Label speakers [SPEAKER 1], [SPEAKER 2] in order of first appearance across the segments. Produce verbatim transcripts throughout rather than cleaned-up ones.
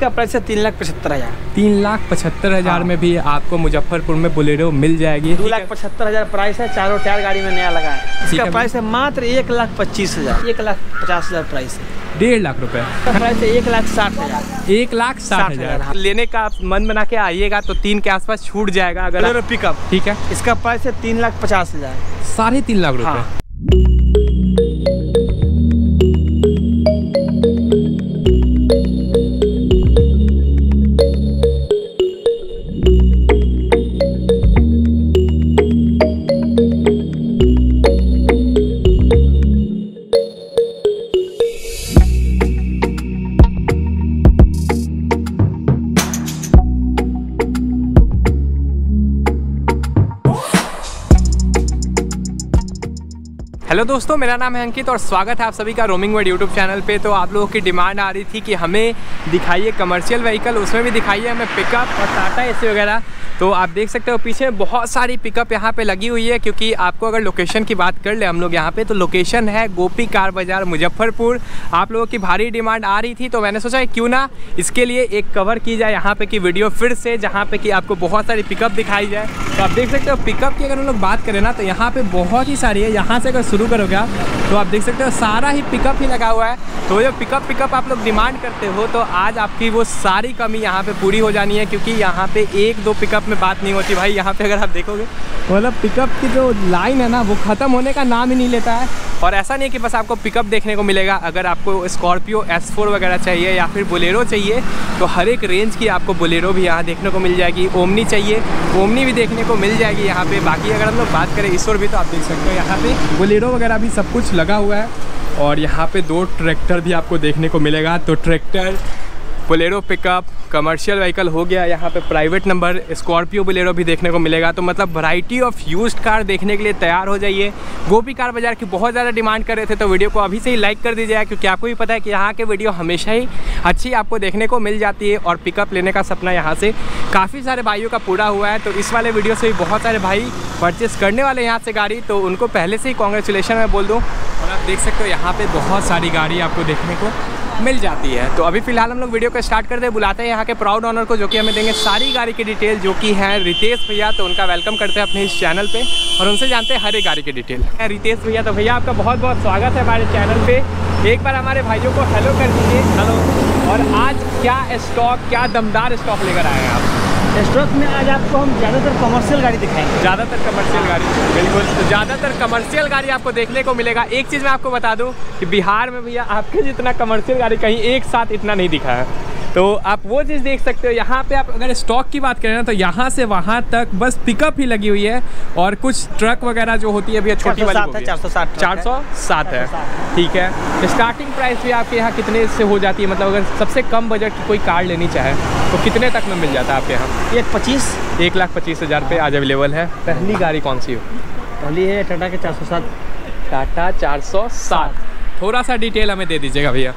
[SPEAKER 1] इसका प्राइस है तीन लाख पचहत्तर हजार
[SPEAKER 2] तीन लाख पचहत्तर हजार में भी आपको मुजफ्फरपुर में बोलेरो मिल जाएगी।
[SPEAKER 1] दो लाख पचहत्तर हजार प्राइस है, चारों टायर गाड़ी में नया लगा है। इसका प्राइस है मात्र एक लाख पच्चीस हजार एक लाख पचास हजार प्राइस है।
[SPEAKER 2] डेढ़ लाख रुपए
[SPEAKER 1] प्राइस है एक लाख साठ हजार
[SPEAKER 2] एक लाख साठ हजार लेने का मन बना के आइएगा तो तीन के आसपास छूट जाएगा अगर
[SPEAKER 1] पिकअप।
[SPEAKER 2] ठीक है,
[SPEAKER 1] इसका प्राइस है तीन लाख पचास हजार
[SPEAKER 2] साढ़े तीन लाख रुपए। हेलो दोस्तों, मेरा नाम है अंकित और स्वागत है आप सभी का रोमिंग वर्ल्ड यूट्यूब चैनल पे। तो आप लोगों की डिमांड आ रही थी कि हमें दिखाइए कमर्शियल व्हीकल, उसमें भी दिखाइए हमें पिकअप और टाटा एसी वगैरह। तो आप देख सकते हो पीछे बहुत सारी पिकअप यहाँ पे लगी हुई है, क्योंकि आपको अगर लोकेशन की बात कर ले हम लोग यहाँ पे, तो लोकेशन है गोपी कार बाजार मुजफ्फरपुर। आप लोगों की भारी डिमांड आ रही थी तो मैंने सोचा क्यों ना इसके लिए एक कवर की जाए यहाँ पे की वीडियो फिर से, जहाँ पे कि आपको बहुत सारी पिकअप दिखाई जाए। तो आप देख सकते हो पिकअप की अगर हम लोग बात करें ना तो यहाँ पे बहुत ही सारी है। यहाँ से अगर शुरू करोगे तो आप देख सकते हो सारा ही पिकअप ही लगा हुआ है। तो जो पिकअप पिकअप आप लोग डिमांड करते हो तो आज आपकी वो सारी कमी यहाँ पे पूरी हो जानी है, क्योंकि यहाँ पे एक दो पिकअप में बात नहीं होती भाई। यहाँ पे अगर आप देखोगे मतलब पिकअप की जो लाइन है ना वो ख़त्म होने का नाम ही नहीं लेता है। और ऐसा नहीं है कि बस आपको पिकअप देखने को मिलेगा, अगर आपको स्कॉर्पियो एस फोर वगैरह चाहिए या फिर बोलेरो चाहिए तो हर एक रेंज की आपको बोलेरो भी यहाँ देखने को मिल जाएगी। ओमनी चाहिए, ओमनी भी देखने को मिल जाएगी यहाँ पे। बाकी अगर हम लोग बात करें इस ओर भी तो आप देख सकते हो यहाँ पे बोलेरो वगैरह भी सब कुछ लगा हुआ है। और यहाँ पे दो ट्रैक्टर भी आपको देखने को मिलेगा। तो tractor, Bolero pickup, commercial vehicle हो गया, यहाँ पे प्राइवेट नंबर स्कॉर्पियो बोलेरो भी देखने को मिलेगा। तो मतलब वैरायटी ऑफ यूज्ड कार देखने के लिए तैयार हो जाइए। गोपी कार बाजार की बहुत ज़्यादा डिमांड कर रहे थे तो वीडियो को अभी से ही लाइक कर दीजिए, क्योंकि आपको भी पता है कि यहाँ के वीडियो हमेशा ही अच्छी आपको देखने को मिल जाती है। और पिकअप लेने का सपना यहाँ से काफ़ी सारे भाइयों का पूरा हुआ है। तो इस वाले वीडियो से भी बहुत सारे भाई परचेस करने वाले यहाँ से गाड़ी, तो उनको पहले से ही कॉन्ग्रेचुलेशन मैं बोल दूँ। और आप देख सकते हो यहाँ पर बहुत सारी गाड़ी आपको देखने को मिल जाती है। तो अभी फिलहाल हम लोग वीडियो को स्टार्ट करते हैं, बुलाते हैं यहाँ के प्राउड ऑनर को, जो कि हमें देंगे सारी गाड़ी की डिटेल, जो कि है रितेश भैया। तो उनका वेलकम करते हैं अपने इस चैनल पे और उनसे जानते हैं हर एक गाड़ी की डिटेल। रितेश भैया, तो भैया आपका बहुत बहुत स्वागत है हमारे चैनल पे। एक बार हमारे भाइयों को हेलो कर दीजिए। हेलो। और आज क्या स्टॉक, क्या दमदार स्टॉक लेकर आए हैं आप?
[SPEAKER 1] स्टॉक में आज आपको हम ज़्यादातर कमर्शियल गाड़ी दिखाएंगे।
[SPEAKER 2] ज़्यादातर कमर्शियल गाड़ी, बिल्कुल। तो ज़्यादातर कमर्शियल गाड़ी आपको देखने को मिलेगा। एक चीज़ मैं आपको बता दूं कि बिहार में भैया आपके जितना कमर्शियल गाड़ी कहीं एक साथ इतना नहीं दिखा है। तो आप वो चीज़ देख सकते हो। यहाँ पे आप अगर स्टॉक की बात करें ना तो यहाँ से वहाँ तक बस पिकअप ही लगी हुई है, और कुछ ट्रक वगैरह जो होती है भैया छोटी वाली
[SPEAKER 1] चार सौ सात
[SPEAKER 2] चार सौ सात है। ठीक है। स्टार्टिंग प्राइस भी आपके यहाँ कितने से हो जाती है? मतलब अगर सबसे कम बजट की कोई कार लेनी चाहे तो कितने तक में मिल जाता है आपके यहाँ?
[SPEAKER 1] एक पच्चीस
[SPEAKER 2] एक लाख पच्चीस हज़ार पे आज अवेलेबल है। पहली गाड़ी कौन सी हो?
[SPEAKER 1] पहली है टाटा के चार सौ सात।
[SPEAKER 2] टाटा चार सौ सात। थोड़ा सा डिटेल हमें दे दीजिएगा भैया।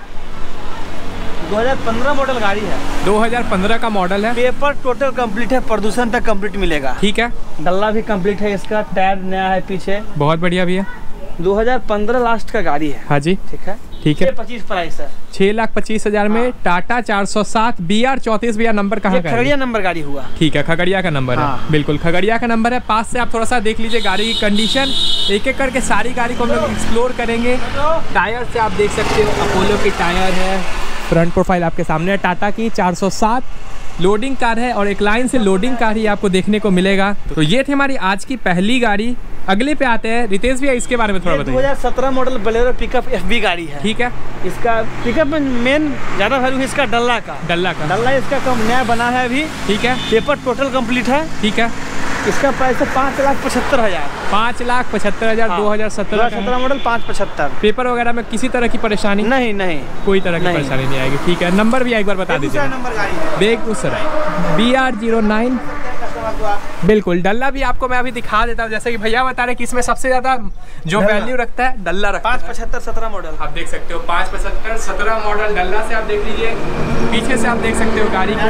[SPEAKER 1] दो हज़ार पंद्रह मॉडल गाड़ी है।
[SPEAKER 2] दो हज़ार पंद्रह का मॉडल है।
[SPEAKER 1] पेपर टोटल कंप्लीट है, प्रदूषण तक कंप्लीट मिलेगा।
[SPEAKER 2] ठीक है।
[SPEAKER 1] डल्ला भी कंप्लीट है, इसका टायर नया है पीछे।
[SPEAKER 2] बहुत बढ़िया भैया।
[SPEAKER 1] दो हज़ार पंद्रह लास्ट का गाड़ी है।
[SPEAKER 2] हाँ जी।
[SPEAKER 1] ठीक है।
[SPEAKER 2] ठीक है।
[SPEAKER 1] पच्चीस प्राइस है।
[SPEAKER 2] छह लाख पच्चीस हजार में टाटा चार सौ सात बी आर चौंतीस। भैया नंबर कहाँ का?
[SPEAKER 1] खगड़िया नंबर गाड़ी हुआ।
[SPEAKER 2] ठीक है, खगड़िया का नंबर
[SPEAKER 1] हाँ।
[SPEAKER 2] है। बिल्कुल खगड़िया का नंबर है। पास से आप थोड़ा सा देख लीजिए गाड़ी की कंडीशन। एक एक करके सारी गाड़ी को हम लोग एक्सप्लोर करेंगे। टायर से आप देख सकते हो अपोलो की टायर है। फ्रंट प्रोफाइल आपके सामने है टाटा की चार सौ सात। लोडिंग कार है और एक लाइन से लोडिंग कार ही आपको देखने को मिलेगा। तो ये थी हमारी आज की पहली गाड़ी। अगले पे आते हैं रितेश भैया, इसके बारे में थोड़ा बताइए।
[SPEAKER 1] दो हज़ार सत्रह मॉडल बोलेरो पिकअप एफबी गाड़ी है।
[SPEAKER 2] ठीक है।
[SPEAKER 1] इसका पिकअप में मेन ज़्यादा वैल्यू है इसका डल्ला का।
[SPEAKER 2] डल्ला का
[SPEAKER 1] डल्ला इसका कम नया बना है अभी।
[SPEAKER 2] ठीक है।
[SPEAKER 1] पेपर टोटल कंप्लीट है।
[SPEAKER 2] ठीक है।
[SPEAKER 1] इसका प्राइस है पाँच लाख पचहत्तर हजार
[SPEAKER 2] पाँच लाख पचहत्तर हजार दो हजार सत्रह
[SPEAKER 1] सत्रह मॉडल पाँच पचहत्तर।
[SPEAKER 2] पेपर वगैरह में किसी तरह की परेशानी
[SPEAKER 1] नहीं? नहीं,
[SPEAKER 2] कोई तरह की
[SPEAKER 1] नहीं।
[SPEAKER 2] परेशानी नहीं आएगी। ठीक है। नंबर भी एक बार बता दीजिए।
[SPEAKER 1] नंबर गाड़ी है
[SPEAKER 2] Begusarai B R zero nine बिल्कुल। डल्ला भी आपको मैं अभी दिखा देता हूँ, जैसे कि भैया बता रहे कि इसमें सबसे ज्यादा जो वैल्यू रखता है डल्ला रखता है।
[SPEAKER 1] पाँच पचहत्तर सत्रह मॉडल
[SPEAKER 2] आप देख सकते हो, पाँच पचहत्तर सत्रह मॉडल डल्ला से आप देख लीजिए। पीछे से आप देख सकते हो गाड़ी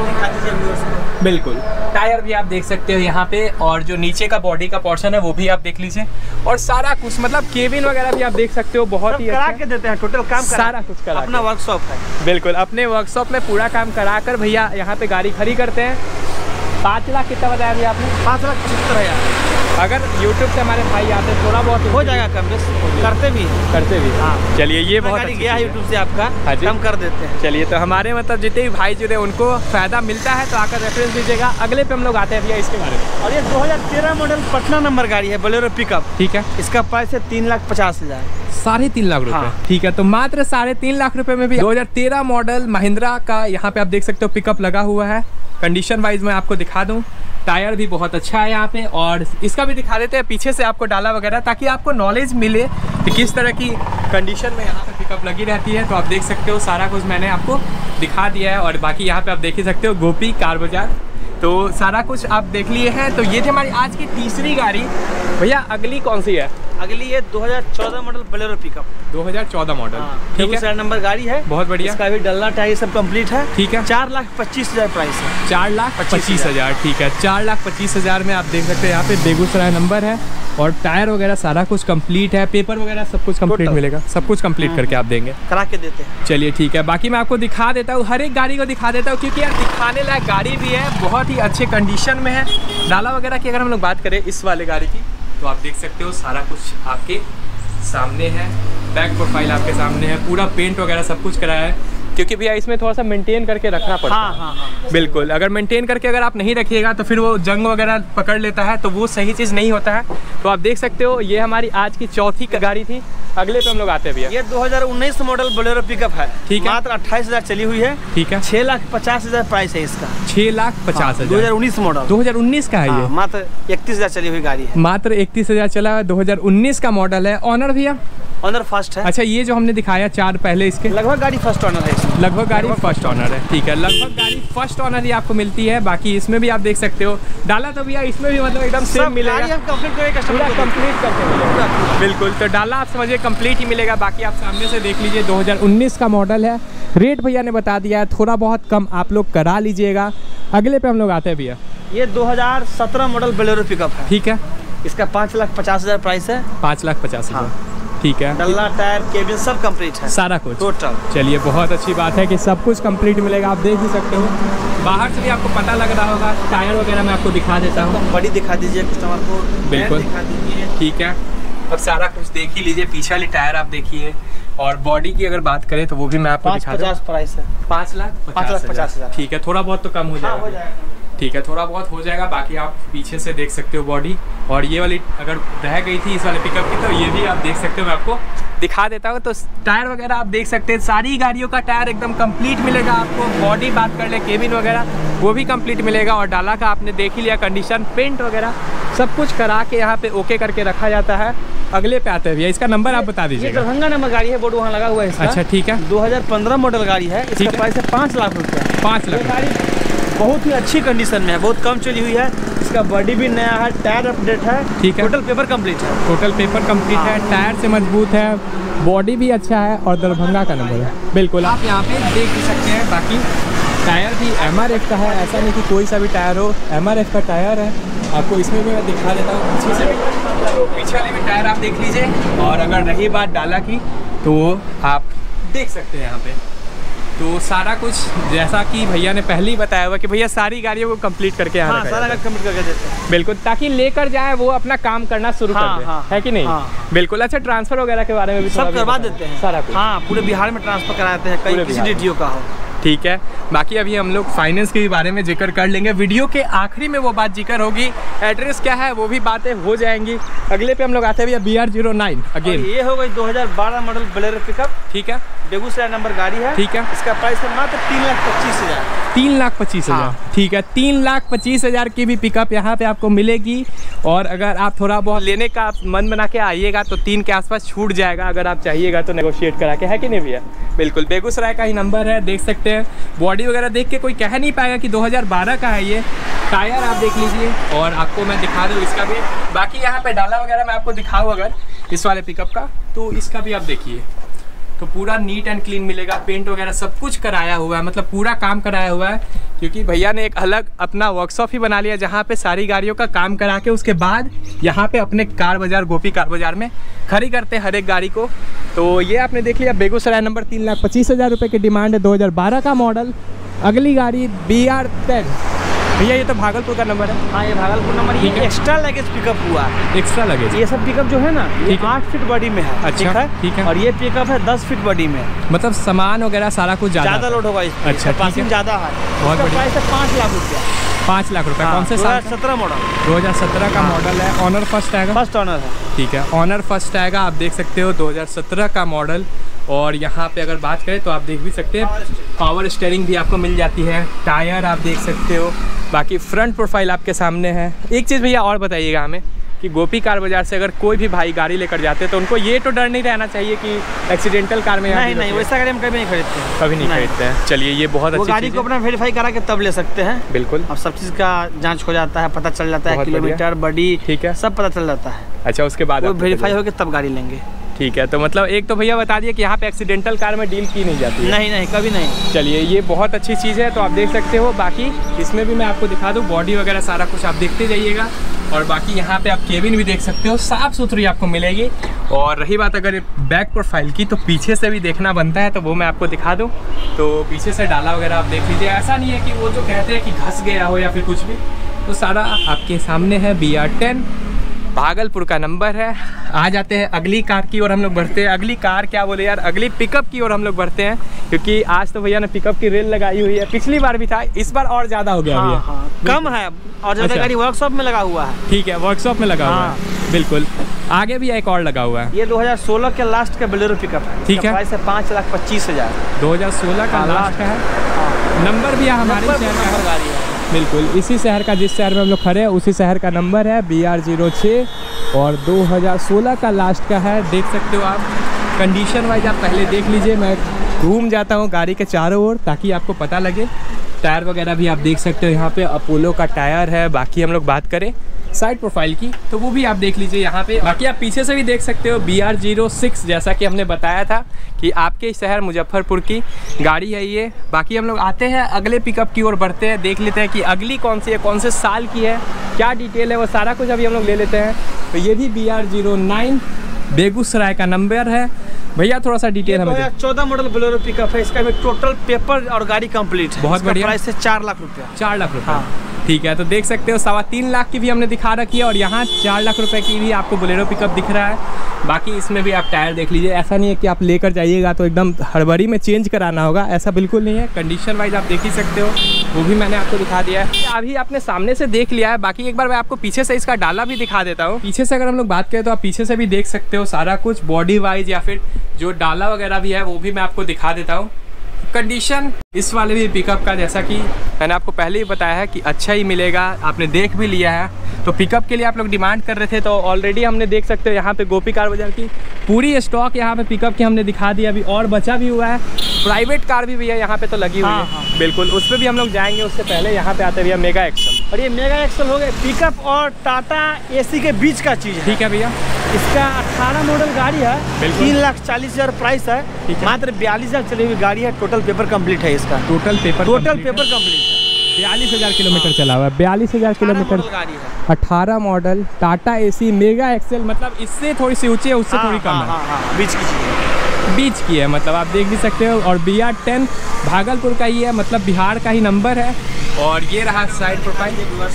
[SPEAKER 2] को, बिल्कुल। टायर भी आप देख सकते हो यहाँ पे, और जो नीचे का बॉडी का पोर्शन है वो भी आप देख लीजिए, और सारा कुछ मतलब केबिन वगैरह भी आप देख सकते हो, बहुत ही
[SPEAKER 1] करा के देते हैं। टोटल काम
[SPEAKER 2] सारा कुछ करा,
[SPEAKER 1] अपना वर्कशॉप है।
[SPEAKER 2] बिल्कुल, अपने वर्कशॉप में पूरा काम करा कर भैया यहाँ पे गाड़ी खड़ी करते हैं। पाँच लाख कितना बताया भैया आपने?
[SPEAKER 1] पाँच लाख पचहत्तर हजार।
[SPEAKER 2] अगर YouTube से हमारे भाई आते थोड़ा बहुत
[SPEAKER 1] हो जाएगा कम, करते भी
[SPEAKER 2] करते भी
[SPEAKER 1] हाँ।
[SPEAKER 2] चलिए, ये बहुत अच्छी
[SPEAKER 1] गया है YouTube से आपका,
[SPEAKER 2] हाँ जी,
[SPEAKER 1] कम कर देते हैं।
[SPEAKER 2] चलिए, तो हमारे मतलब जितने भी भाई जुड़े उनको फायदा मिलता है, तो आकर रेफरेंस दीजिएगा। अगले पे हम लोग आते हैं भैया इसके बारे में।
[SPEAKER 1] और ये दो हज़ार तेरह मॉडल पटना नंबर गाड़ी है, बोलेरो पिकअप।
[SPEAKER 2] ठीक है,
[SPEAKER 1] इसका प्राइस है तीन लाख पचास हजार
[SPEAKER 2] साढ़े तीन लाख रुपए
[SPEAKER 1] हाँ।
[SPEAKER 2] ठीक है, तो मात्र साढ़े तीन लाख रुपए में भी दो हज़ार तेरह मॉडल महिंद्रा का यहाँ पे आप देख सकते हो पिकअप लगा हुआ है। कंडीशन वाइज मैं आपको दिखा दूं, टायर भी बहुत अच्छा है यहाँ पे, और इसका भी दिखा देते हैं पीछे से आपको डाला वगैरह, ताकि आपको नॉलेज मिले कि किस तरह की कंडीशन में यहाँ पे पिकअप लगी रहती है। तो आप देख सकते हो सारा कुछ मैंने आपको दिखा दिया है, और बाकी यहाँ पे आप देख ही सकते हो गोपी कार बाजार, तो सारा कुछ आप देख लिए हैं। तो ये थी हमारी आज की तीसरी गाड़ी। भैया अगली कौन सी है?
[SPEAKER 1] अगली ये दो हज़ार चौदह मॉडल बोलेरो पिकअप,
[SPEAKER 2] दो हज़ार चौदह मॉडल, ठीक है,
[SPEAKER 1] नंबर गाड़ी है,
[SPEAKER 2] बहुत बढ़िया।
[SPEAKER 1] इसका भी डल्ला टायर सब कंप्लीट है।
[SPEAKER 2] ठीक है,
[SPEAKER 1] चार लाख पच्चीस हजार प्राइस है।
[SPEAKER 2] चार लाख पच्चीस हजार ठीक है, चार लाख पच्चीस हजार में आप देख सकते हैं यहाँ पे बेगूसराय नंबर है, और टायर वगैरह सारा कुछ कंप्लीट है, पेपर वगैरह सब कुछ कंप्लीट मिलेगा, सब कुछ कंप्लीट करके आप देंगे,
[SPEAKER 1] करा के देते हैं।
[SPEAKER 2] चलिए ठीक है, बाकी मैं आपको दिखा देता हूँ, हर एक गाड़ी को दिखा देता हूँ, क्योंकि यार दिखाने लायक गाड़ी भी है, बहुत ही अच्छे कंडीशन में है। डाला वगैरह की अगर हम लोग बात करें इस वाले गाड़ी की, तो आप देख सकते हो सारा कुछ आपके सामने है, बैक प्रोफाइल आपके सामने है, पूरा पेंट वगैरह सब कुछ कराया है, क्योंकि भैया इसमें थोड़ा सा मेंटेन करके रखना पड़ता
[SPEAKER 1] हाँ,
[SPEAKER 2] है।
[SPEAKER 1] हाँ, हाँ।
[SPEAKER 2] बिल्कुल, अगर मेंटेन करके अगर आप नहीं रखिएगा तो फिर वो जंग वगैरह पकड़ लेता है, तो वो सही चीज़ नहीं होता है। तो आप देख सकते हो ये हमारी आज की चौथी गाड़ी थी। अगले पे हम लोग आते हैं भैया।
[SPEAKER 1] ये दो हज़ार उन्नीस मॉडल बोलेरो पिकअप है,
[SPEAKER 2] ठीक है,
[SPEAKER 1] मात्र अट्ठाईस हजार चली हुई है।
[SPEAKER 2] ठीक है,
[SPEAKER 1] छह लाख पचास हजार प्राइस है इसका।
[SPEAKER 2] छह लाख पचास हजार
[SPEAKER 1] दो हज़ार उन्नीस मॉडल,
[SPEAKER 2] दो हज़ार उन्नीस का है ये,
[SPEAKER 1] मात्र इकतीस हजार चली हुई गाड़ी है,
[SPEAKER 2] मात्र इकतीस हजार चला, दो हज़ार उन्नीस का मॉडल है। ऑनर भैया?
[SPEAKER 1] ऑनर फर्स्ट है।
[SPEAKER 2] अच्छा, ये जो हमने दिखाया चार पहले इसके,
[SPEAKER 1] लगभग गाड़ी फर्स्ट ऑनर है इसमें।
[SPEAKER 2] लगभग गाड़ी फर्स्ट ऑनर है, ठीक है, लगभग गाड़ी फर्स्ट ऑनर ही आपको मिलती है। बाकी इसमें भी आप देख सकते हो डाला, तो भैया इसमें भी मतलब एकदम सेम मिलेगा, पूरा कंप्लीट करके मिलेगा। बिल्कुल, तो डाला आप समझिए कंप्लीट ही मिलेगा। बाकी आप सामने से देख लीजिए, दो हज़ार उन्नीस का मॉडल है। रेट भैया ने बता दिया है, थोड़ा बहुत कम आप लोग करा लीजिएगा। अगले पे हम लोग आते हैं भैया।
[SPEAKER 1] ये दो हज़ार सत्रह मॉडल बोलेरो पिकअप है,
[SPEAKER 2] ठीक है,
[SPEAKER 1] इसका पाँच लाख पचास हजार प्राइस है।
[SPEAKER 2] पाँच लाख पचास हजार ठीक है,
[SPEAKER 1] डल्ला टायर केबिन सब कंप्लीट है,
[SPEAKER 2] सारा कुछ
[SPEAKER 1] टोटल।
[SPEAKER 2] चलिए, बहुत अच्छी बात है कि सब कुछ कंप्लीट मिलेगा। आप देख भी सकते हो, बाहर से भी आपको पता लग रहा होगा। टायर वगैरह मैं आपको दिखा देता हूँ,
[SPEAKER 1] बड़ी दिखा दीजिए कस्टमर को,
[SPEAKER 2] बिल्कुल
[SPEAKER 1] दिखा दीजिए,
[SPEAKER 2] ठीक है। अब सारा कुछ देख ही लीजिए, पीछे वाली टायर आप देखिए, और बॉडी की अगर बात करें तो वो भी मैं आपको दिखा दूं।
[SPEAKER 1] पचास प्राइस है,
[SPEAKER 2] पाँच लाख
[SPEAKER 1] पाँच लाख पचास हजार
[SPEAKER 2] ठीक है, थोड़ा बहुत तो कम हो जाएगा,
[SPEAKER 1] हो जाएगा।
[SPEAKER 2] ठीक है, थोड़ा बहुत हो जाएगा। बाकी आप पीछे से देख सकते हो बॉडी, और ये वाली अगर रह गई थी इस वाले पिकअप की, तो ये भी आप देख सकते हो, मैं आपको दिखा देता हूँ। तो टायर वगैरह आप देख सकते हैं, सारी गाड़ियों का टायर एकदम कंप्लीट मिलेगा आपको। बॉडी बात कर ले, केबिन वगैरह वो भी कंप्लीट मिलेगा, और डाला का आपने देख ही लिया कंडीशन, पेंट वगैरह सब कुछ करा के यहाँ पे ओके करके रखा जाता है। अगले पे आते हैं भैया, इसका नंबर आप बता दीजिएगा।
[SPEAKER 1] दरभंगा नंबर गाड़ी है, बोर्ड वहाँ लगा हुआ है इसका।
[SPEAKER 2] अच्छा, ठीक है,
[SPEAKER 1] दो हज़ार पंद्रह मॉडल गाड़ी है, इसका प्राइस है पाँच लाख रुपया।
[SPEAKER 2] पाँच लाख
[SPEAKER 1] गाड़ी बहुत ही अच्छी कंडीशन में है, बहुत कम चली हुई है, इसका बॉडी भी नया है, टायर अपडेट है,
[SPEAKER 2] ठीक है,
[SPEAKER 1] टोटल पेपर कंप्लीट है,
[SPEAKER 2] टोटल पेपर कंप्लीट है, टायर से मजबूत है, बॉडी भी अच्छा है, और दरभंगा का नंबर है। बिल्कुल, आप यहाँ पे देख भी सकते हैं। बाकी टायर भी एम आर एफ का है, ऐसा नहीं कि कोई सा भी टायर हो, एम आर एफ का टायर है। आपको इसमें भी मैं दिखा देता हूँ पीछे से भी, तो पीछे वाले भी टायर आप देख लीजिए। और अगर रही बात डाला की, तो आप देख सकते हैं यहाँ पे, तो सारा कुछ जैसा कि भैया ने पहले ही बताया हुआ कि भैया सारी गाड़ियों को कंप्लीट करके यहाँ
[SPEAKER 1] हाँ, सारा कंप्लीट करके देते हैं।
[SPEAKER 2] बिल्कुल, ताकि लेकर जाए वो अपना काम करना शुरू
[SPEAKER 1] हाँ,
[SPEAKER 2] कर दे,
[SPEAKER 1] हाँ,
[SPEAKER 2] है कि नहीं?
[SPEAKER 1] हाँ,
[SPEAKER 2] बिल्कुल। अच्छा, ट्रांसफर वगैरह के बारे में भी
[SPEAKER 1] सब करवा देते हैं,
[SPEAKER 2] सारा कुछ।
[SPEAKER 1] हाँ, पूरे बिहार में ट्रांसफर कराते हैं, कहीं किसी डीटीओ का हो,
[SPEAKER 2] ठीक है। बाकी अभी हम लोग फाइनेंस के बारे में जिक्र कर लेंगे, वीडियो के आखिरी में वो बात जिक्र होगी, एड्रेस क्या है वो भी बातें हो जाएंगी। अगले पे हम लोग आते हैं भैया B R zero nine again.
[SPEAKER 1] ये हो गई दो हज़ार बारह मॉडल बोलेरो पिकअप,
[SPEAKER 2] ठीक है,
[SPEAKER 1] बेगूसराय नंबर गाड़ी है,
[SPEAKER 2] ठीक है,
[SPEAKER 1] इसका प्राइस है मात्र तीन लाख पच्चीस हजार
[SPEAKER 2] तीन लाख पच्चीस हजार
[SPEAKER 1] हाँ।
[SPEAKER 2] ठीक है, तीन लाख पच्चीस हजार की भी पिकअप यहाँ पे आपको मिलेगी। और अगर आप थोड़ा बहुत लेने का मन बना के आइएगा तो तीन के आसपास छूट जाएगा, अगर आप चाहिएगा तो नेगोशिएट करा के, है कि नहीं भैया? बिल्कुल, बेगूसराय का ही नंबर है, देख सकते हैं। बॉडी वगैरह देख के कोई कह नहीं पाएगा कि दो हज़ार बारह का है ये, टायर आप देख लीजिए और आपको मैं दिखा दूँ इसका भी। बाकी यहाँ पे डाला वगैरह मैं आपको दिखाऊँ अगर इस वाले पिकअप का, तो इसका भी आप देखिए तो पूरा नीट एंड क्लीन मिलेगा। पेंट वगैरह सब कुछ कराया हुआ है, मतलब पूरा काम कराया हुआ है, क्योंकि भैया ने एक अलग अपना वर्कशॉप ही बना लिया जहाँ पे सारी गाड़ियों का काम करा के उसके बाद यहाँ पे अपने कार बाजार, गोपी कार बाजार में खड़ी करते हैं हर एक गाड़ी को। तो ये आपने देख लिया बेगूसराय नंबर तीन लाख पच्चीस हज़ार रुपये की डिमांड है, दो हज़ार बारह का मॉडल। अगली गाड़ी बी आर टेन, भैया ये तो भागलपुर का नंबर है।
[SPEAKER 1] हाँ, ये भागलपुर नंबर। ये एक्स्ट्रा लगेज पिकअप हुआ है।
[SPEAKER 2] एक्स्ट्रा लगेज
[SPEAKER 1] ये सब पिकअप जो है ना, ये आठ फीट बॉडी में है।
[SPEAKER 2] अच्छा, है ठीक है।
[SPEAKER 1] और ये पिकअप है दस फीट बॉडी में,
[SPEAKER 2] मतलब सामान वगैरह सारा कुछ ज्यादा
[SPEAKER 1] लोड होगा इसमें।
[SPEAKER 2] अच्छा,
[SPEAKER 1] पासिंग ज्यादा है।
[SPEAKER 2] बहुत बढ़िया।
[SPEAKER 1] प्राइस है पाँच लाख रुपया।
[SPEAKER 2] पाँच लाख रुपए। कौन से साल?
[SPEAKER 1] सत्रह मॉडल,
[SPEAKER 2] दो हज़ार सत्रह का मॉडल है। ऑनर फर्स्ट आएगा?
[SPEAKER 1] फर्स्ट ऑनर है।
[SPEAKER 2] ठीक है, ऑनर फर्स्ट आएगा। आप देख सकते हो दो हज़ार सत्रह का मॉडल। और यहाँ पे अगर बात करें तो आप देख भी सकते हैं पावर स्टीयरिंग भी आपको मिल जाती है। टायर आप देख सकते हो। बाकी फ्रंट प्रोफाइल आपके सामने है। एक चीज़ भैया और बताइएगा हमें कि गोपी कार बाजार से अगर कोई भी भाई गाड़ी लेकर जाते हैं तो उनको ये तो डर नहीं रहना चाहिए कि एक्सीडेंटल कार में?
[SPEAKER 1] नहीं नहीं, वैसा गाड़ी हम कभी नहीं खरीदते हैं।
[SPEAKER 2] कभी नहीं खरीदते हैं। चलिए, ये बहुत अच्छी
[SPEAKER 1] गाड़ी को अपना वेरीफाई करा के तब ले सकते हैं।
[SPEAKER 2] बिल्कुल।
[SPEAKER 1] और सब चीज़ का जांच हो जाता है, पता चल जाता है, किलोमीटर, बॉडी,
[SPEAKER 2] ठीक है,
[SPEAKER 1] सब पता चल जाता है।
[SPEAKER 2] अच्छा, उसके बाद
[SPEAKER 1] वेरीफाई होकर तब गाड़ी लेंगे।
[SPEAKER 2] ठीक है, तो मतलब एक तो भैया बता दिए कि यहाँ पे एक्सीडेंटल कार में डील की नहीं जाती है?
[SPEAKER 1] नहीं नहीं, कभी नहीं।
[SPEAKER 2] चलिए, ये बहुत अच्छी चीज़ है। तो आप देख सकते हो। बाकी इसमें भी मैं आपको दिखा दूँ बॉडी वगैरह सारा कुछ आप देखते जाइएगा। और बाकी यहाँ पे आप केबिन भी देख सकते हो, साफ़ सुथरी आपको मिलेगी। और रही बात अगर बैक प्रोफाइल की, तो पीछे से भी देखना बनता है, तो वो मैं आपको दिखा दूँ। तो पीछे से डाला वगैरह आप देख लीजिए। ऐसा नहीं है कि वो जो कहते हैं कि घस गया हो या फिर कुछ भी, तो सारा आपके सामने है। बी आर टेन भागलपुर का नंबर है। आ जाते हैं अगली कार की ओर हम लोग बढ़ते हैं। अगली कार क्या बोले यार, अगली पिकअप की ओर हम लोग बढ़ते हैं, क्योंकि आज तो भैया ने पिकअप की रेल लगाई हुई है। पिछली बार भी था, इस बार और ज़्यादा हो गया।
[SPEAKER 1] हाँ, हाँ, कम है और ज़्यादा गाड़ी वर्कशॉप में लगा हुआ है।
[SPEAKER 2] ठीक है, वर्कशॉप में लगा हुआ है। बिल्कुल। आगे भी एक और लगा हुआ है।
[SPEAKER 1] ये दो हज़ार सोलह के लास्ट का बोलेरो पिकअप है।
[SPEAKER 2] ठीक है,
[SPEAKER 1] प्राइस है पाँच लाख पच्चीस हज़ार।
[SPEAKER 2] दो हज़ार सोलह का लास्ट है। नंबर भी हमारे शहर का गाड़ी है। बिल्कुल, इसी शहर का, जिस शहर में हम लोग खड़े हैं उसी शहर का नंबर है बी आर जीरो छः और दो हज़ार सोलह का लास्ट का है। देख सकते हो आप। कंडीशन वाइज आप पहले देख लीजिए। मैं घूम जाता हूँ गाड़ी के चारों ओर ताकि आपको पता लगे। टायर वगैरह भी आप देख सकते हो। यहाँ पे अपोलो का टायर है। बाकी हम लोग बात करें साइड प्रोफाइल की, तो वो भी आप देख लीजिए यहाँ पे। बाकी आप पीछे से भी देख सकते हो बी आर जीरो सिक्स, जैसा कि हमने बताया था कि आपके शहर मुजफ्फरपुर की गाड़ी है ये। बाकी हम लोग आते हैं अगले पिकअप की ओर बढ़ते हैं, देख लेते हैं कि अगली कौन सी है, कौन से साल की है, क्या डिटेल है, वो सारा कुछ अभी हम लोग ले लेते हैं। तो ये भी B R zero nine Begusarai का नंबर है। भैया थोड़ा सा डिटेल हमें।
[SPEAKER 1] चौदह मॉडल बोलेरो पिकअप है। इसका में टोटल पेपर और गाड़ी कंप्लीट है।
[SPEAKER 2] बहुत बढ़िया।
[SPEAKER 1] प्राइस है चार लाख रुपया।
[SPEAKER 2] चार लाख रुपया।
[SPEAKER 1] हाँ।
[SPEAKER 2] ठीक है, तो देख सकते हो सवा तीन लाख की भी हमने दिखा रखी है और यहाँ चार लाख रुपए की भी आपको बोलेरो पिकअप दिख रहा है। बाकी इसमें भी आप टायर देख लीजिए। ऐसा नहीं है कि आप लेकर जाइएगा तो एकदम हड़बड़ी में चेंज कराना होगा, ऐसा बिल्कुल नहीं है। कंडीशन वाइज आप देख ही सकते हो, वो भी मैंने आपको दिखा दिया है। अभी आपने सामने से देख लिया है। बाकी एक बार मैं आपको पीछे से इसका डाला भी दिखा देता हूँ। पीछे से अगर हम लोग बात करें तो आप पीछे से भी देख सकते हो सारा कुछ बॉडी वाइज, या फिर जो डाला वगैरह भी है वो भी मैं आपको दिखा देता हूँ। कंडीशन इस वाले भी पिकअप का, जैसा कि मैंने आपको पहले ही बताया है कि अच्छा ही मिलेगा, आपने देख भी लिया है। तो पिकअप के लिए आप लोग डिमांड कर रहे थे, तो ऑलरेडी हमने देख सकते हो यहाँ पे गोपी कार बाजार की पूरी स्टॉक यहाँ पे पिकअप की हमने दिखा दी। अभी और बचा भी हुआ है। प्राइवेट कार भी भैया यहाँ पे तो लगी हुई है। हाँ। बिल्कुल, उस पर भी हम लोग जाएंगे। उससे पहले यहाँ पे आते भैया मेगा एक्सल।
[SPEAKER 1] और ये मेगा एक्सल हो गए पिकअप और टाटा एसी के बीच का चीज़ है।
[SPEAKER 2] ठीक है भैया।
[SPEAKER 1] इसका अठारह मॉडल गाड़ी है। तीन लाख चालीस हज़ार प्राइस है। मात्र बयालीस हज़ार चली हुई गाड़ी है। टोटल पेपर कंप्लीट है इसका।
[SPEAKER 2] Total paper
[SPEAKER 1] total paper complete है।
[SPEAKER 2] बयालीस हज़ार किलोमीटर चला हुआ है। बयालीस हज़ार किलोमीटर
[SPEAKER 1] गाड़ी है।
[SPEAKER 2] अठारह model Tata Ace Mega XL, मतलब इससे थोड़ी सी ऊंची है, उससे
[SPEAKER 1] हाँ,
[SPEAKER 2] थोड़ी कम
[SPEAKER 1] हाँ,
[SPEAKER 2] है।
[SPEAKER 1] हाँ, हाँ, बीच की चीज़
[SPEAKER 2] बीच की है, मतलब आप देख भी सकते हो। और बी आर टेन भागलपुर का ही है, मतलब बिहार का ही नंबर है। और ये रहा साइड प्रोफाइल।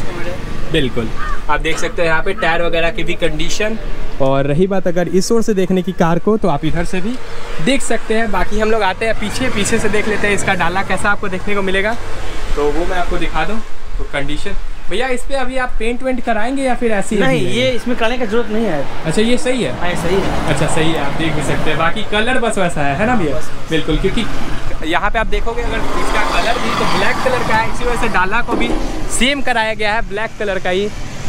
[SPEAKER 2] बिल्कुल, आप देख सकते हो यहाँ पे टायर वगैरह की भी कंडीशन। और रही बात अगर इस ओर से देखने की कार को, तो आप इधर से भी देख सकते हैं। बाकी हम लोग आते हैं पीछे, पीछे से देख लेते हैं इसका डाला कैसा आपको देखने को मिलेगा, तो वो मैं आपको दिखा दूँ। तो कंडीशन भैया, इस पे अभी आप पेंट वेंट कराएंगे या फिर ऐसी?
[SPEAKER 1] नहीं, ये इसमें कराने की जरूरत नहीं है।
[SPEAKER 2] अच्छा, ये सही है।
[SPEAKER 1] हाँ, सही है।
[SPEAKER 2] अच्छा, सही है, आप देख भी सकते हैं। बाकी कलर बस वैसा है, है ना भैया? बिल्कुल, क्योंकि यहाँ पे आप देखोगे अगर इसका कलर भी तो ब्लैक कलर का है, इसी वजह से डाला को भी सेम कराया गया है, ब्लैक कलर का ही।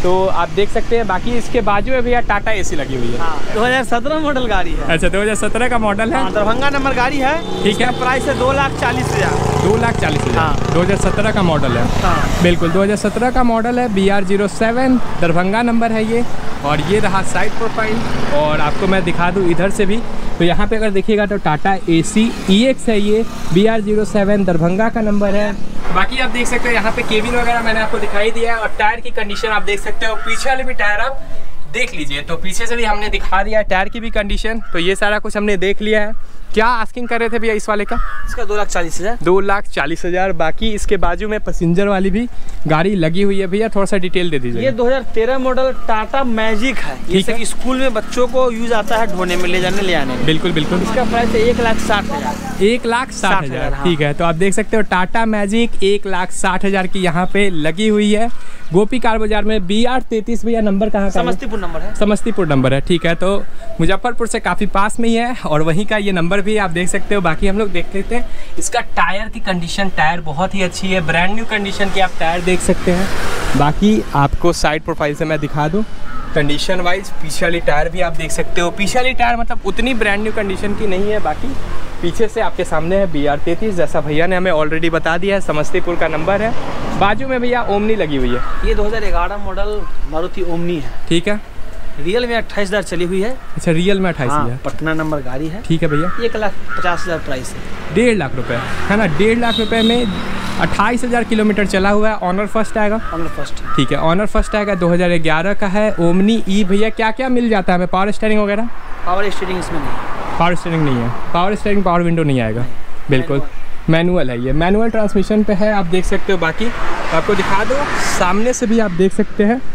[SPEAKER 2] तो आप देख सकते हैं। बाकी इसके बाजू में भैया टाटा एसी लगी हुई है।
[SPEAKER 1] हाँ, दो हज़ार सत्रह मॉडल गाड़ी है।
[SPEAKER 2] अच्छा, दो हज़ार सत्रह का मॉडल है।
[SPEAKER 1] हाँ, दरभंगा नंबर गाड़ी है।
[SPEAKER 2] ठीक है।
[SPEAKER 1] प्राइस है दो लाख चालीस हजार।
[SPEAKER 2] दो लाख चालीस हजार
[SPEAKER 1] हाँ।
[SPEAKER 2] दो हज़ार सत्रह का मॉडल है।
[SPEAKER 1] हाँ।
[SPEAKER 2] बिल्कुल, दो हज़ार सत्रह का मॉडल है। B R zero seven Darbhanga number है ये। और ये रहा साइड प्रोफाइल। और आपको मैं दिखा दूँ इधर से भी, तो यहाँ पे अगर देखिएगा तो टाटा एसी ई एक्स है ये। B R zero seven Darbhanga का नंबर है। बाकी आप देख सकते हो यहाँ पे केबिन वगैरह मैंने आपको दिखाई दिया है। और टायर की कंडीशन आप देख सकते हो, पीछे वाले भी टायर आप देख लीजिए। तो पीछे से भी हमने दिखा दिया है टायर की भी कंडीशन। तो ये सारा कुछ हमने देख लिया है। क्या आस्किंग कर रहे थे भैया इस वाले का?
[SPEAKER 1] इसका दो लाख चालीस हजार।
[SPEAKER 2] दो लाख चालीस हजार। बाकी इसके बाजू में पैसेंजर वाली भी गाड़ी लगी हुई है। भैया थोड़ा सा डिटेल दे दीजिए।
[SPEAKER 1] ये दो हज़ार तेरह मॉडल टाटा मैजिक है।
[SPEAKER 2] ठीक है।
[SPEAKER 1] कि स्कूल में बच्चों को यूज आता है, ढोने में, ले जाने ले आने में।
[SPEAKER 2] बिल्कुल बिल्कुल।
[SPEAKER 1] इसका प्राइस है एक लाख साठ हजार।
[SPEAKER 2] एक लाख साठ हजार
[SPEAKER 1] हाँ।
[SPEAKER 2] ठीक है। तो आप देख सकते हो टाटा मैजिक एक लाख साठ हजार की यहाँ पे लगी हुई है गोपी कार बाजार में। बी आर तैतीस भैया नंबर कहाँ का?
[SPEAKER 1] समस्तीपुर नंबर है।
[SPEAKER 2] समस्तीपुर नंबर है। ठीक है, तो मुजफ्फरपुर से काफ़ी पास में ही है और वहीं का ये नंबर भी आप देख सकते हो। बाकी हम लोग देख लेते हैं इसका टायर की कंडीशन। टायर बहुत ही अच्छी है, ब्रांड न्यू कंडीशन की आप टायर देख सकते हैं। बाकी आपको साइड प्रोफाइल से मैं दिखा दूँ कंडीशन वाइज। पीछे वाली टायर भी आप देख सकते हो। पीछे वाली टायर मतलब उतनी ब्रांड न्यू कंडीशन की नहीं है। बाकी पीछे से आपके सामने है बी आर तैतीस, जैसा भैया ने हमें ऑलरेडी बता दिया है। समस्तीपुर का नंबर है। बाजू में भैया ओमनी लगी हुई है।
[SPEAKER 1] ये दो हज़ार ग्यारह मॉडल मारुति ओमनी है।
[SPEAKER 2] ठीक है।
[SPEAKER 1] रियल में अट्ठाईस हजार चली हुई है।
[SPEAKER 2] अच्छा, रियल में अट्ठाईस हजार।
[SPEAKER 1] हाँ, पटना नंबर गाड़ी है।
[SPEAKER 2] ठीक है भैया।
[SPEAKER 1] एक लाख पचास हजार प्राइस है।
[SPEAKER 2] डेढ़ लाख रुपए है ना। डेढ़ लाख रुपए में अट्ठाईस हजार किलोमीटर चला हुआ है। ऑनर फर्स्ट आएगा।
[SPEAKER 1] Owner first.
[SPEAKER 2] ठीक है, ऑनर फर्स्ट आएगा। दो हज़ार ग्यारह का है। ओमनी ई भैया क्या क्या मिल जाता है हमें? पावर स्टीयरिंग वगैरह?
[SPEAKER 1] पावर स्टीयरिंग इसमें नहीं।
[SPEAKER 2] पावर स्टीयरिंग नहीं है। पावर स्टीयरिंग पावर विंडो नहीं आएगा। बिल्कुल मैनुअल है ये। मैनुअल ट्रांसमिशन पे है, आप देख सकते हो। बाकी आपको दिखा दो सामने से भी आप देख सकते हैं।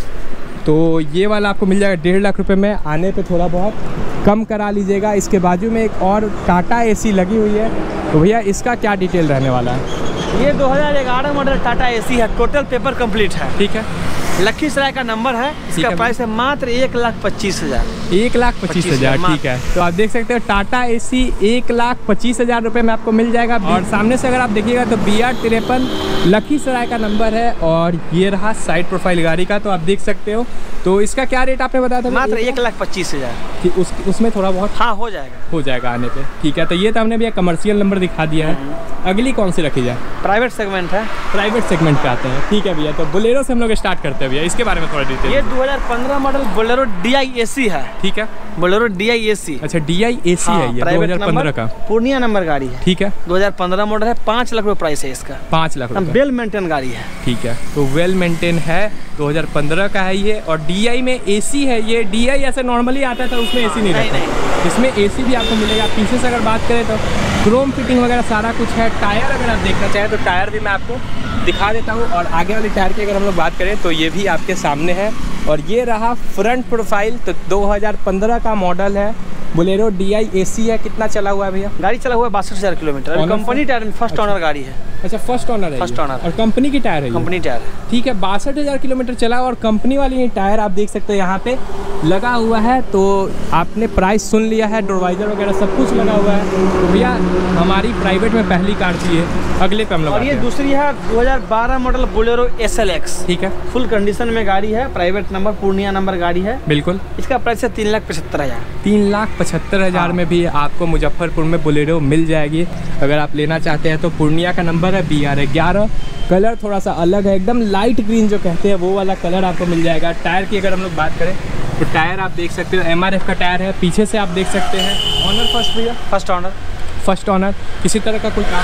[SPEAKER 2] तो ये वाला आपको मिल जाएगा डेढ़ लाख रुपए में। आने पे थोड़ा बहुत कम करा लीजिएगा। इसके बाजू में एक और टाटा एसी लगी हुई है। तो भैया इसका क्या डिटेल रहने वाला है?
[SPEAKER 1] ये दो हज़ार ग्यारह मॉडल टाटा एसी है। टोटल पेपर कंप्लीट है।
[SPEAKER 2] ठीक है।
[SPEAKER 1] लखीसराय का नंबर है। इसका प्राइस है मात्र एक लाख पच्चीस हजार।
[SPEAKER 2] एक लाख पच्चीस हजार ठीक है। तो आप देख सकते हो टाटा एसी एक लाख पच्चीस हजार रुपये में आपको मिल जाएगा। और सामने से अगर आप देखिएगा तो बी आर तिरपन लखीसराय का नंबर है। और ये रहा साइड प्रोफाइल गाड़ी का। तो आप देख सकते हो। तो इसका क्या रेट आपने बताया था?
[SPEAKER 1] मात्र एक लाख पच्चीस हजार।
[SPEAKER 2] उस उसमें थोड़ा बहुत
[SPEAKER 1] हाँ हो जाएगा।
[SPEAKER 2] हो जाएगा आने पे। ठीक है, तो ये तो हमने भैया कमर्शियल नंबर दिखा दिया है। अगली कौन सी रखी जाए?
[SPEAKER 1] प्राइवेट सेगमेंट है।
[SPEAKER 2] प्राइवेट सेगमेंट पे आते हैं। ठीक है भैया, तो बोलेरो से हम लोग स्टार्ट करते हैं भैया। इसके बारे में थोड़ा डिटेल।
[SPEAKER 1] ये दो हज़ार पंद्रह model Bolero D I AC है।
[SPEAKER 2] ठीक है।
[SPEAKER 1] Bolero D I AC.
[SPEAKER 2] अच्छा, डी आई एसी है ये। दो हज़ार पंद्रह का
[SPEAKER 1] पूर्णिया नंबर गाड़ी है।
[SPEAKER 2] ठीक है।
[SPEAKER 1] दो हज़ार पंद्रह मॉडल है। पाँच लाख रुपए प्राइस है इसका।
[SPEAKER 2] पाँच लाख रुपए।
[SPEAKER 1] वेल मेंटेन गाड़ी है।
[SPEAKER 2] ठीक है, तो वेल मेंटेन है। दो हज़ार पंद्रह का है ये। और डी आई में एसी है ये। डी आई ऐसे नॉर्मली आता था, उसमें एसी नहीं रहता। इसमें एसी भी आपको मिलेगा। पीछे से अगर बात करें तो क्रोम फिटिंग वगैरह सारा कुछ है। टायर अगर आप देखना चाहें तो टायर भी मैं आपको दिखा देता हूँ। और आगे वाली टायर की अगर हम लोग बात करें तो ये भी आपके सामने है। और ये रहा फ्रंट प्रोफाइल। तो दो हज़ार पंद्रह का मॉडल है। बोलेरो डी आई एसी है। कितना चला हुआ है भैया?
[SPEAKER 1] गाड़ी चला हुआ है बासठ हजार किलोमीटर। कंपनी टायर में फर्स्ट ओनर गाड़ी है।
[SPEAKER 2] अच्छा, फर्स्ट ओनर है।
[SPEAKER 1] फर्स्ट ओनर
[SPEAKER 2] और कंपनी की टायर है।
[SPEAKER 1] कंपनी टायर है।
[SPEAKER 2] ठीक है, बासठ हजार किलोमीटर चला और कंपनी वाली ये टायर आप देख सकते हो यहाँ पे लगा हुआ है। तो आपने प्राइस सुन लिया है। डोरवाइजर वगैरह सब कुछ लगा हुआ है। तो भैया हमारी प्राइवेट में पहली कार थी ये। अगले पे हम लोग।
[SPEAKER 1] और ये दूसरी है दो हज़ार बारह model Bolero S L X.
[SPEAKER 2] ठीक है।
[SPEAKER 1] फुल कंडीशन में गाड़ी है। प्राइवेट नंबर पूर्णिया नंबर गाड़ी है।
[SPEAKER 2] बिल्कुल।
[SPEAKER 1] इसका प्राइस है तीन लाख पचहत्तर हजार।
[SPEAKER 2] तीन लाख पचहत्तर हजार में भी आपको मुजफ्फरपुर में बोलेरो मिल जाएगी। अगर आप लेना चाहते हैं तो पूर्णिया का नंबर है बी आर ग्यारह। कलर थोड़ा सा अलग है, एकदम लाइट ग्रीन जो कहते हैं वो वाला कलर आपको मिल जाएगा। टायर की अगर हम लोग बात करें तो टायर आप देख सकते हो एम आर एफ का टायर है। पीछे से आप देख सकते हैं। ऑनर फर्स्ट भैया?
[SPEAKER 1] First owner.
[SPEAKER 2] First owner. किसी तरह का कोई काम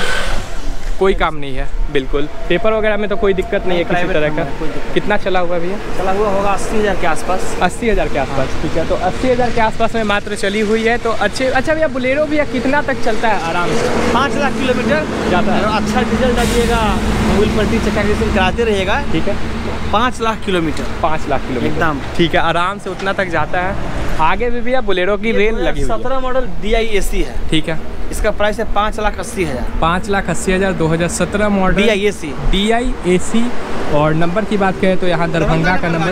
[SPEAKER 2] कोई काम नहीं है। बिल्कुल। पेपर वगैरह में तो कोई दिक्कत नहीं है किसी तरह का। कितना चला हुआ है भैया?
[SPEAKER 1] चला हुआ होगा अस्सी हज़ार के आसपास।
[SPEAKER 2] अस्सी हज़ार के आसपास। ठीक है, तो अस्सी हज़ार के आसपास में मात्र चली हुई है। तो अच्छे अच्छा भैया बोलेरो भैया कितना तक चलता है आराम से?
[SPEAKER 1] पाँच लाख किलोमीटर
[SPEAKER 2] जाता है।
[SPEAKER 1] अच्छा डीजल डालिएगा, व्हील पट्टी चक्का कराते रहिएगा।
[SPEAKER 2] ठीक है।
[SPEAKER 1] पाँच लाख किलोमीटर।
[SPEAKER 2] पाँच लाख किलोमीटर
[SPEAKER 1] एकदम
[SPEAKER 2] ठीक है, आराम से उतना तक जाता है। आगे भी भैया बोलेरो की रेल लगी हुई है।
[SPEAKER 1] सत्रह मॉडल डी आई एसी है।
[SPEAKER 2] ठीक है।
[SPEAKER 1] इसका प्राइस है पाँच लाख अस्सी हजार।
[SPEAKER 2] पाँच लाख अस्सी हज़ार दो हज़ार सत्रह model
[SPEAKER 1] D I AC.
[SPEAKER 2] D I AC. और नंबर की बात करें तो यहाँ दरभंगा का नंबर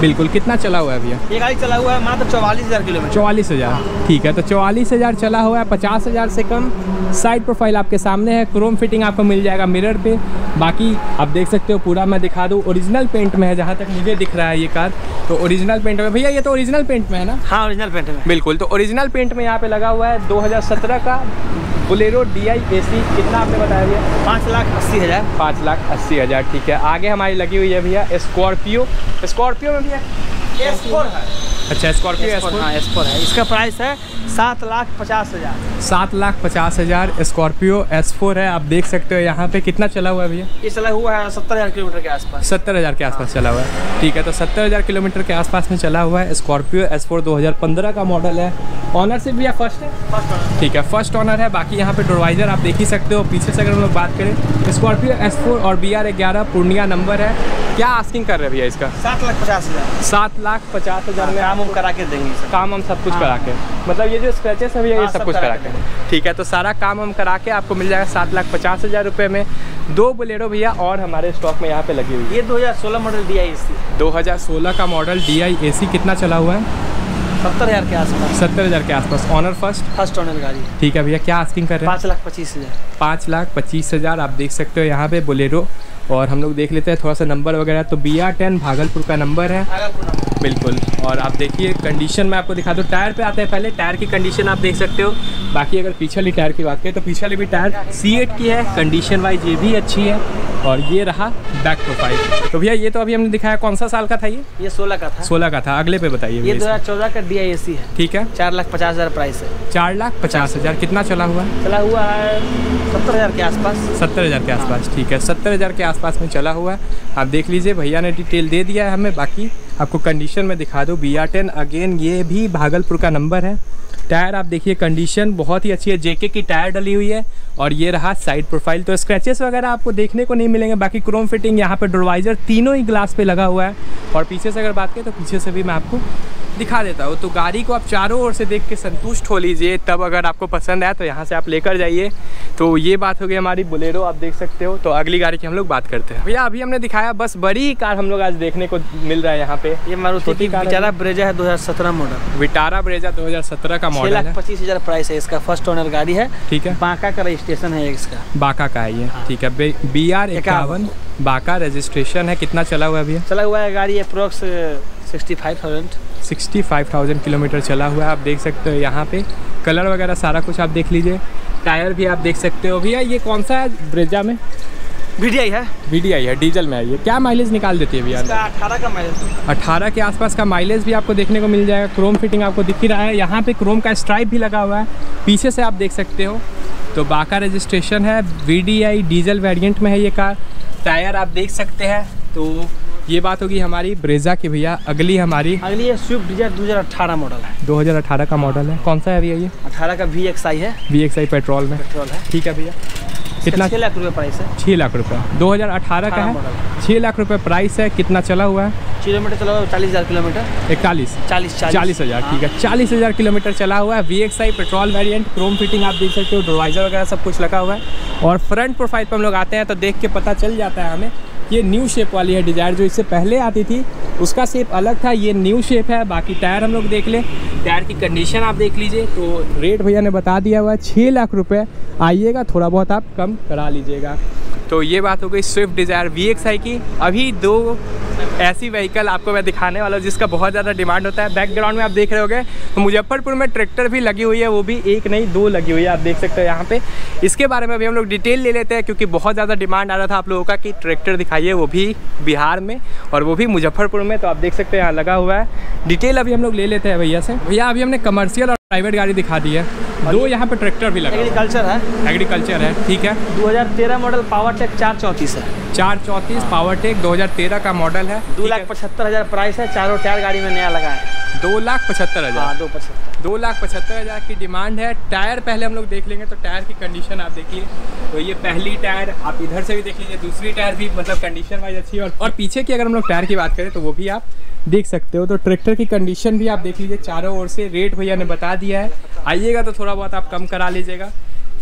[SPEAKER 2] बिल्कुल। कितना चला हुआ है भैया?
[SPEAKER 1] ये गाड़ी चला हुआ है मात्र चौवालीस हज़ार किलोमीटर।
[SPEAKER 2] चौवालीस हज़ार ठीक है। तो चौवालीस हज़ार चला हुआ है, पचास हज़ार से कम। साइड प्रोफाइल आपके सामने है, क्रोम फिटिंग आपको मिल जाएगा मिरर पे। बाकी आप देख सकते हो पूरा मैं दिखा दूँ, ओरिजिनल पेंट में है जहाँ तक मुझे दिख रहा है ये कार। तो ओरिजिनल पेंट में भैया, ये तो ओरिजिनल पेंट में है ना?
[SPEAKER 1] हाँ ओरिजिनल पेंट में
[SPEAKER 2] बिल्कुल। तो ओरिजिनल पेंट में यहाँ पे लगा हुआ है दो हज़ार सत्रह का बोलेरो डी आई ए सी। कितना आपने बताया भैया?
[SPEAKER 1] पाँच लाख अस्सी हज़ार।
[SPEAKER 2] पाँच लाख अस्सी हज़ार ठीक है। आगे हमारी लगी हुई है भैया स्कॉर्पियो। स्कॉर्पियो में भैया
[SPEAKER 1] एस फोर है।
[SPEAKER 2] अच्छा स्कॉर्पियो एस फोर।
[SPEAKER 1] हाँ एस फोर है। इसका प्राइस है सात लाख पचास हज़ार।
[SPEAKER 2] सात लाख पचास हज़ार स्कॉर्पियो एस फोर है। आप देख सकते हो यहाँ पे कितना चला हुआ है भैया?
[SPEAKER 1] ये चला हुआ है सत्तर हज़ार किलोमीटर के आसपास।
[SPEAKER 2] सत्तर हज़ार के आसपास चला हुआ है ठीक है। तो सत्तर हज़ार किलोमीटर के आसपास में चला हुआ है स्कॉर्पियो एस फोर। दो हज़ार पंद्रह का मॉडल है। ऑनरशिप भैया फर्स्ट है?
[SPEAKER 1] फर्स्ट ऑनर
[SPEAKER 2] ठीक है, फर्स्ट ऑनर है। बाकी यहाँ पे डोरवाइजर आप देख ही सकते हो। पीछे से अगर हम लोग बात करें स्कॉर्पियो एस फोर और बी आर ग्यारह पूर्णिया नंबर है। क्या आस्किंग कर रहे हैं भैया इसका?
[SPEAKER 1] सात लाख पचास हज़ार।
[SPEAKER 2] सात लाख पचास हज़ार में
[SPEAKER 1] काम हम करा के देंगे सर।
[SPEAKER 2] काम हम सब कुछ
[SPEAKER 1] हाँ।
[SPEAKER 2] करा के, मतलब ये जो स्क्रैचेस है भैया ये
[SPEAKER 1] हाँ,
[SPEAKER 2] सब
[SPEAKER 1] सब
[SPEAKER 2] कुछ
[SPEAKER 1] करा
[SPEAKER 2] करा के ठीक है। तो सारा काम हम करा के आपको मिल जाएगा सात लाख पचास हज़ार रुपये में। दो बोलेरो भैया और हमारे स्टॉक में यहाँ पे लगी हुई है।
[SPEAKER 1] ये दो हज़ार सोलह मॉडल डी आई ए सी।
[SPEAKER 2] दो हज़ार सोलह का मॉडल डी आई ए सी। कितना चला हुआ है?
[SPEAKER 1] सत्तर हज़ार के आसपास।
[SPEAKER 2] सत्तर हज़ार के आसपास। Honour first?
[SPEAKER 1] फर्स्ट ऑनर गाड़ी।
[SPEAKER 2] ठीक है भैया। क्या आस्किंग कर रहे हैं?
[SPEAKER 1] पाँच लाख पच्चीस हज़ार।
[SPEAKER 2] पाँच लाख पच्चीस हज़ार आप देख सकते हो यहाँ पे बोलेरो। और हम लोग देख लेते हैं थोड़ा सा नंबर वगैरह। तो बी आर टेन भागलपुर का नंबर है बिल्कुल। और आप देखिए कंडीशन में आपको दिखा दूँ। टायर पे आते हैं पहले। टायर की कंडीशन आप देख सकते हो। बाकी अगर पिछली टायर की बात करें तो पिछली भी टायर सी एट की है। कंडीशन वाइज ये भी अच्छी है। और ये रहा बैक प्रोफाइल। तो भैया ये तो अभी हमने दिखाया, कौन सा साल का था ये?
[SPEAKER 1] ये सोलह का था।
[SPEAKER 2] सोलह का था। अगले पे बताइए।
[SPEAKER 1] ये दो हज़ार चौदह का डी आई ए सी है।
[SPEAKER 2] ठीक है।
[SPEAKER 1] चार लाख पचास हज़ार प्राइस है।
[SPEAKER 2] चार लाख पचास हज़ार। कितना चला हुआ है?
[SPEAKER 1] चला हुआ है सत्तर हज़ार के आसपास।
[SPEAKER 2] सत्तर हज़ार के आसपास ठीक है। सत्तर हज़ार के आसपास में चला हुआ है। आप देख लीजिए, भैया ने डिटेल दे दिया है हमें। बाकी आपको कंडीशन में दिखा दूँ। बी आर टेन अगेन ये भी भागलपुर का नंबर है। टायर आप देखिए कंडीशन बहुत ही अच्छी है। जेके की टायर डली हुई है। और ये रहा साइड प्रोफाइल। तो स्क्रैचेस वगैरह आपको देखने को नहीं मिलेंगे। बाकी क्रोम फिटिंग यहाँ पे डोरवाइजर तीनों ही ग्लास पे लगा हुआ है। और पीछे से अगर बात करें तो पीछे से भी मैं आपको दिखा देता हूँ। तो गाड़ी को आप चारों ओर से देख के संतुष्ट हो लीजिए, तब अगर आपको पसंद आए तो यहाँ से आप लेकर जाइए। तो ये बात हो गई हमारी बोलेरो, आप देख सकते हो। तो अगली गाड़ी की हम लोग बात करते हैं। भैया अभी हमने दिखाया बस बड़ी ही कार हम लोग आज देखने को मिल रहा है यहाँ पे।
[SPEAKER 1] ये मारुति की विटारा ब्रेजा है दो हज़ार सत्रह मॉडल।
[SPEAKER 2] विटारा ब्रेजा दो हज़ार सत्रह का मॉडल है।
[SPEAKER 1] पच्चीस हज़ार प्राइस है इसका। फर्स्ट ओनर गाड़ी है।
[SPEAKER 2] ठीक है।
[SPEAKER 1] बांका का रजिस्ट्रेशन है इसका। बांका
[SPEAKER 2] का है ये। ठीक है। बी आर इक्यावन बांका रजिस्ट्रेशन है। कितना चला हुआ है भैया?
[SPEAKER 1] चला हुआ है गाड़ी approx sixty five thousand.
[SPEAKER 2] Sixty five thousand kilometre चला हुआ है। आप देख सकते हो यहाँ पे कलर वगैरह सारा कुछ आप देख लीजिए। टायर भी आप देख सकते हो। भैया ये कौन सा है ब्रेजा में?
[SPEAKER 1] वी डी आई है।
[SPEAKER 2] वी डी आई है, डीजल में है ये। क्या माइलेज निकाल देती है भैया?
[SPEAKER 1] अठारह का माइलेज।
[SPEAKER 2] अठारह के आसपास का माइलेज भी आपको देखने को मिल जाएगा। क्रोम फिटिंग आपको दिख ही रहा है। यहाँ पे क्रोम का स्ट्राइप भी लगा हुआ है पीछे से आप देख सकते हो। तो बांका रजिस्ट्रेशन है। V D I diesel variant में है ये कार। टायर आप देख सकते हैं। तो ये बात होगी हमारी ब्रेजा की। भैया अगली हमारी
[SPEAKER 1] अगली है स्विफ्ट डिजायर दो हज़ार अठारह मॉडल है।
[SPEAKER 2] दो हज़ार अठारह का मॉडल है। कौन सा है भैया ये?
[SPEAKER 1] अठारह का वी एक्स आई है।
[SPEAKER 2] वी एक्स आई पेट्रोल में।
[SPEAKER 1] पेट्रोल है।
[SPEAKER 2] ठीक है भैया। कितना?
[SPEAKER 1] छः लाख रुपये प्राइस है।
[SPEAKER 2] छः लाख रुपये दो हज़ार अठारह का है। छः लाख रुपये प्राइस है। कितना चला हुआ है?
[SPEAKER 1] किलोमीटर चला हुआ चालीस हज़ार किलोमीटर।
[SPEAKER 2] इकतालीस
[SPEAKER 1] चालीस
[SPEAKER 2] चालीस हज़ार ठीक है। चालीस हज़ार किलोमीटर चला हुआ है। V X I petrol variant. Chrome fitting आप देख सकते हो। डोरवाइजर वगैरह सब कुछ लगा हुआ है। और फ्रंट प्रोफाइल पर हम लोग आते हैं तो देख के पता चल जाता है हमें ये न्यू शेप वाली है डिजायर। जो इससे पहले आती थी उसका शेप अलग था, ये न्यू शेप है। बाकी टायर हम लोग देख लें। टायर की कंडीशन आप देख लीजिए। तो रेट भैया ने बता दिया हुआ है छः लाख रुपए। आइएगा थोड़ा बहुत आप कम करा लीजिएगा। तो ये बात हो गई Swift Dzire V X I की। अभी दो ऐसी व्हीकल आपको मैं दिखाने वाला हूँ जिसका बहुत ज़्यादा डिमांड होता है। बैकग्राउंड में आप देख रहे होंगे तो मुजफ्फरपुर में ट्रैक्टर भी लगी हुई है। वो भी एक नहीं दो लगी हुई है, आप देख सकते हो यहाँ पे। इसके बारे में अभी हम लोग डिटेल ले लेते हैं क्योंकि बहुत ज़्यादा डिमांड आ रहा था आप लोगों का कि ट्रैक्टर दिखाइए, वो भी बिहार में और वो भी मुजफ्फरपुर में। तो आप देख सकते हैं यहाँ लगा हुआ है। डिटेल अभी हम लोग ले लेते हैं भैया से। भैया अभी हमने कमर्शियल और प्राइवेट गाड़ी दिखा दी है। दो यहाँ पे ट्रैक्टर भी लगा।
[SPEAKER 1] एग्रीकल्चर है।
[SPEAKER 2] एग्रीकल्चर है। ठीक है।
[SPEAKER 1] दो हज़ार तेरह मॉडल पावर टेक चार चौंतीस है।
[SPEAKER 2] चार चौंतीस पावर टेक दो हज़ार तेरह का मॉडल है।
[SPEAKER 1] दो लाख पचहत्तर हज़ार प्राइस है। चारों टायर गाड़ी में नया लगा है।
[SPEAKER 2] दो लाख पचहत्तर हज़ार
[SPEAKER 1] दो पचहत्तर
[SPEAKER 2] दो लाख पचहत्तर हज़ार की डिमांड है। टायर पहले हम लोग देख लेंगे। तो टायर की कंडीशन आप देखिए। तो ये पहली टायर आप इधर से भी देख लीजिए। दूसरी टायर भी मतलब कंडीशन वाइज अच्छी है। और पीछे की अगर हम लोग टायर की बात करें तो वो भी आप देख सकते हो। तो ट्रैक्टर की कंडीशन भी आप देख लीजिए चारों ओर से। रेट भैया ने बता दिया है। आइएगा तो थोड़ा बहुत आप कम करा लीजिएगा।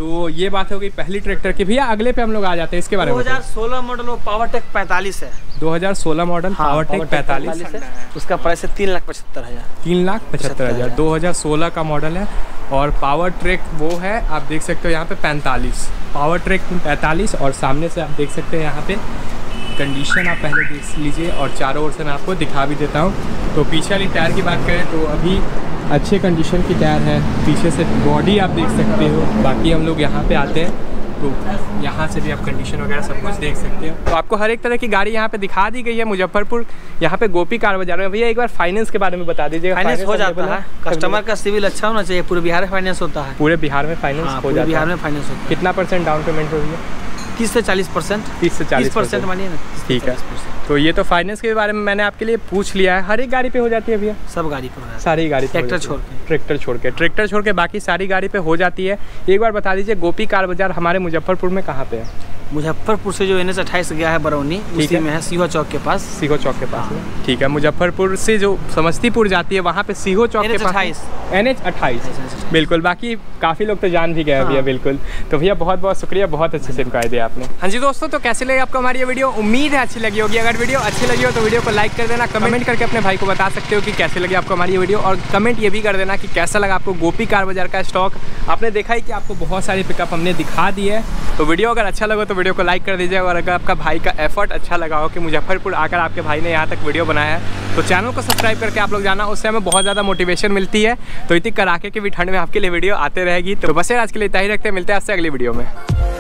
[SPEAKER 2] तो ये बात हो गई पहली ट्रैक्टर की। भैया अगले पे हम लोग आ जाते हैं, इसके बारे में।
[SPEAKER 1] दो हज़ार सोलह मॉडल वो पावरटेक पैंतालीस है।
[SPEAKER 2] दो हज़ार सोलह मॉडल
[SPEAKER 1] हाँ,
[SPEAKER 2] पावरटेक पैंतालीस
[SPEAKER 1] है। उसका प्राइस है तीन लाख पचहत्तर हज़ार
[SPEAKER 2] तीन लाख पचहत्तर हज़ार दो हज़ार सोलह का मॉडल है। और पावर ट्रैक वो है, आप देख सकते हो यहाँ पे पैंतालीस, पावर ट्रैक पैंतालीस। और सामने से आप देख सकते हैं यहाँ पे कंडीशन आप पहले देख लीजिए, और चारों ओर से मैं आपको दिखा भी देता हूँ। तो पीछे वाली टायर की बात करें तो अभी अच्छे कंडीशन की टायर है। पीछे से बॉडी आप देख सकते हो। बाकी हम लोग यहाँ पे आते हैं तो यहाँ से भी आप कंडीशन वगैरह सब कुछ देख सकते हो। तो आपको हर एक तरह की गाड़ी यहाँ पे दिखा दी गई है। मुजफ्फरपुर यहाँ पे गोपी कार बाजार में। भैया एक बार फाइनेंस के बारे में बता दीजिएगा।
[SPEAKER 1] फाइनेंस हो जाता है, कस्टमर का सिविल अच्छा होना चाहिए। पूरे बिहार में फाइनेंस होता है।
[SPEAKER 2] पूरे बिहार में फाइनेंस हो जाता है।
[SPEAKER 1] बिहार में फाइनेंस होता है।
[SPEAKER 2] कितना परसेंट डाउन पेमेंट होगी?
[SPEAKER 1] तीस से चालीस परसेंट
[SPEAKER 2] तीस से चालीस
[SPEAKER 1] परसेंट मानिए ना।
[SPEAKER 2] ठीक है, तो ये तो फाइनेंस के बारे में मैंने आपके लिए पूछ लिया है। हर एक गाड़ी पे हो जाती है भैया?
[SPEAKER 1] सब गाड़ी पे,
[SPEAKER 2] सारी गाड़ी,
[SPEAKER 1] ट्रैक्टर छोड़ के
[SPEAKER 2] ट्रैक्टर छोड़ के ट्रैक्टर छोड़ के बाकी सारी गाड़ी पे हो जाती है। एक बार बता दीजिए गोपी कार बाजार हमारे मुजफ्फरपुर में कहाँ पे है?
[SPEAKER 1] मुजफ्फरपुर से जो एन एच अट्ठाईस गया है बरौनी, उसी में है, सीहो चौक के पास।
[SPEAKER 2] सीहो चौक के पास है, ठीक है। मुजफ्फरपुर से जो समस्तीपुर जाती है वहाँ पे सीहो चौक के पास एन एच अट्ठाईस, बिल्कुल। बाकी काफ़ी लोग तो जान भी गए हाँ। भैया, बिल्कुल। तो भैया बहुत बहुत शुक्रिया, बहुत अच्छे से इनका दिया आपने। हाँ जी दोस्तों, तो कैसे लगी आपको हमारी ये वीडियो? उम्मीद है अच्छी लगी होगी। अगर वीडियो अच्छी लगी हो तो वीडियो को लाइक कर देना, कमेंट करके अपने भाई को बता सकते हो कि कैसे लगी आपको हमारी ये वीडियो। और कमेंट ये भी कर देना कि कैसा लगा आपको गोपी कार बाजार का स्टॉक। आपने देखा ही कि आपको बहुत सारी पिकअप हमने दिखा दी है। तो वीडियो अगर अच्छा लगा तो वीडियो को लाइक कर दीजिए। और अगर आपका भाई का एफर्ट अच्छा लगा हो कि मुजफ्फरपुर आकर आपके भाई ने यहाँ तक वीडियो बनाया है तो चैनल को सब्सक्राइब करके आप लोग जाना, उससे हमें बहुत ज़्यादा मोटिवेशन मिलती है। तो इतनी कड़ाके की भी ठंड में आपके लिए वीडियो आते रहेगी। तो बस यार आज के लिए इतना ही रखते हैं, मिलते हैं आपसे अगली वीडियो में।